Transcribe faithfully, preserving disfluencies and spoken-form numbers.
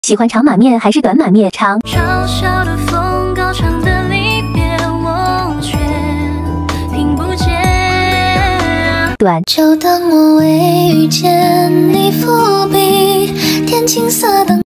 喜欢长马面还是短马面？长。 嘲笑的风，高唱的离别，我却听不见。 短。 就当我未遇见你，伏笔，天青色等。